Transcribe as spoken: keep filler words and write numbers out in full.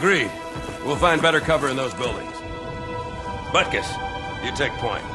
Agreed. We'll find better cover in those buildings. Butkus, you take point.